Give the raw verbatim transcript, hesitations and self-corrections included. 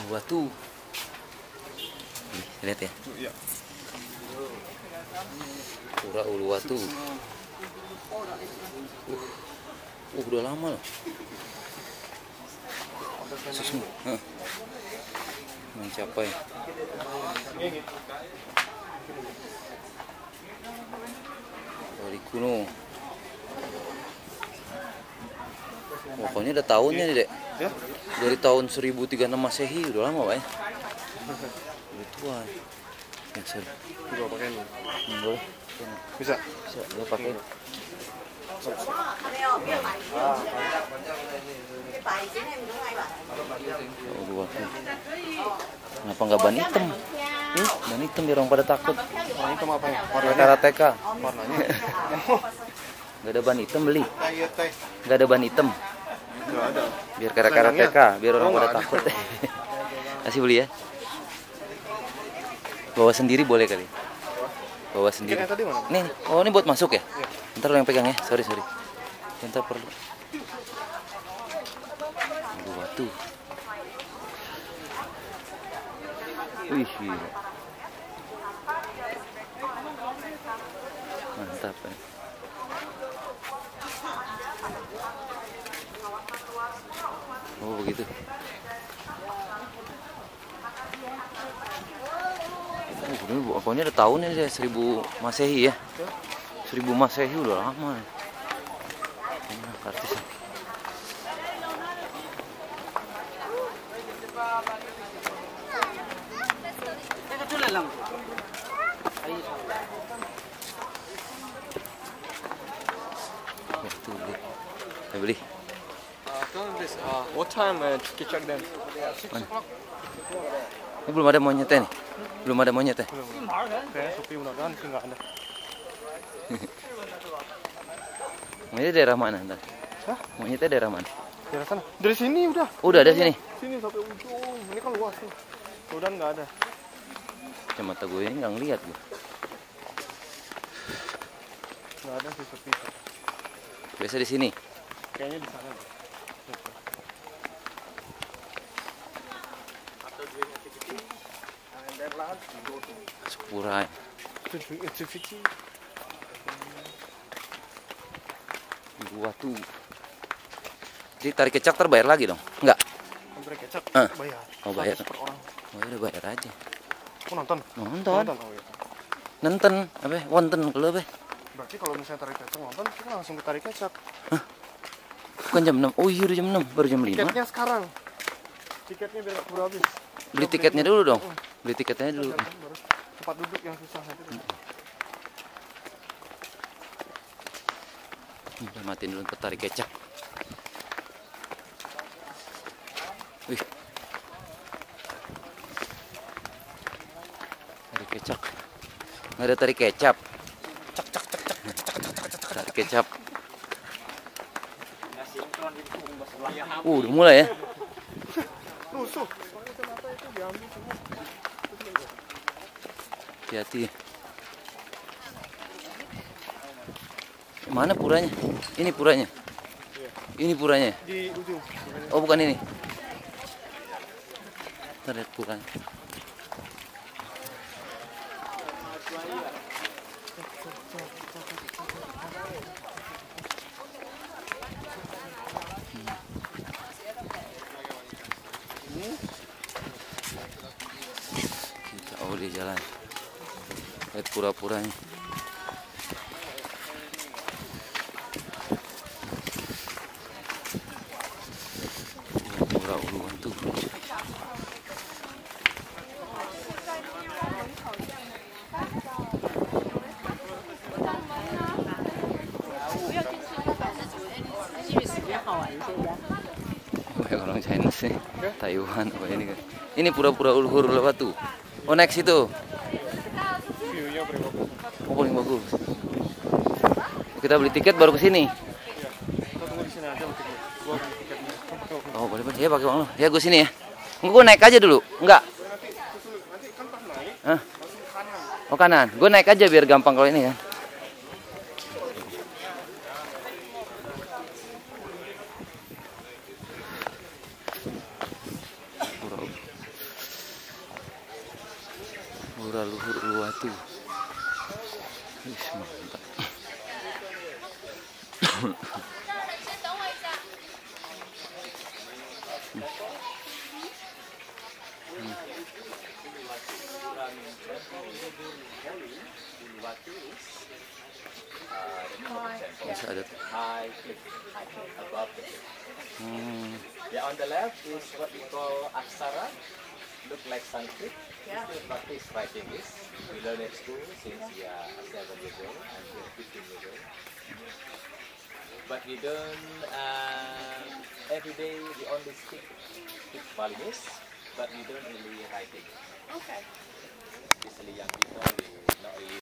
Uluwatu. Lihat ya. Iya. Pura Uluwatu. Uh, uh udah lama loh. Susmu. Huh. Mencapai. Dari kuno. Pokoknya ada tahunnya nih, Dek. Ya? Dari tahun seribu tiga puluh enam Masehi, udah lama, Pak. Udah tua. Ya, sorry. Coba pakai ini. Hmm, boleh. Bisa? Bisa, lo pakai. Oh, dua. Kenapa nggak ban hitam? Hmm? Ban hitam biar orang pada takut. Warna hitam apa ya? Warna karateka. Warnanya. Nggak ada ban hitam beli. Kayak teh. Nggak ada ban hitam. Nggak ada. Biar karateka, biar orang Oh, pada nggak ada. takut. Kasih beli ya. Bawa sendiri boleh kali. Bawa sendiri. Tiketnya tadi mana? Nih, oh ini buat masuk ya? Iya. Ntar lo yang pegang ya. Sorry, sorry. Ntar perlu. Uluwatu. Wih, gila. Mantap ya. Oh begitu. Uh, ini pokoknya ada tahunnya deh, seribu Masehi ya. Seribu Masehi udah lama. Nah, artis. Ya, tuh, beli. Ayo beli. Uh, what time uh, to check them? Ini belum ada monyetnya nih. Belum ada monyetnya. Kayak Shopee mudah-mudahan sih nggak ada. Monyetnya daerah mana ntar? Hah? Monyetnya daerah mana? Daerah sana. Dari sini udah. Oh, udah ada sini. Sini sampai ujung. Ini kan luas nih. Udah nggak ada. Kacamata gue ini nggak ngeliat gue. Nggak ada sih Shopee. Biasa di sini. Kayaknya di sana. Sepura. Uluwatu. Jadi tarik kecak terbayar lagi dong? Enggak? Hampir kecap. Ah. Bayar. Oh, bayar. seratus per orang. Oh, udah bayar aja. Oh, nonton. Nonton. Nonton. Oh, iya. Nonton apa? Wonten kalau apa? Berarti kalau misalnya tarik kecap nonton, kita langsung ke tarik kecap. Bukan jam enam. Oh, iya udah jam enam, baru jam lima. Tiketnya sekarang. Tiketnya biar keburu habis. Beli tiketnya dulu dong. Beli tiketnya dulu. Baru tempat duduk yang susah nanti. Udah matiin dulu untuk tarik kecap. Wih. Tarik kecap. Nggak ada tarik kecap. Cak cak cak cak cak cak cak cak. Tarik kecap. Uh, udah mulai ya. Rusuh. Kenapa itu diambil semua? Hati-hati. Mana puranya? Ini puranya. Ini puranya. Di ujung. Oh, bukan ini. Kita lihat puranya. Kita oh di jalan. Lihat pura-puranya. Pura Uluwatu. Kayak orang China sih, Taiwan apa ini kan? Ini pura-pura Uluwatu. Oh, next itu. View-nya paling bagus. Oh, paling bagus. Kita beli tiket baru ke sini. Iya. Kita tunggu di sini aja untuk gua beli tiketnya. Oh, boleh boleh. Ya pakai uang lo. Ya gue sini ya. Enggak, gue naik aja dulu. Enggak. Nanti susul, nanti kan pas naik Hah? langsung ke kanan. Oh, kanan. Gue naik aja biar gampang kalau ini kan. Pura satu. Wih, mantap. Bisa ada tuh. High cliff above the cliff. Hmm. Yeah, on the left is what we call aksara, look like Sanskrit. Yeah. We still practice writing this. We learn at school since we are seven years old until fifteen years old. But we don't, uh, every day we only speak, speak Balinese, but we don't really write it. Okay. Especially young people, we not really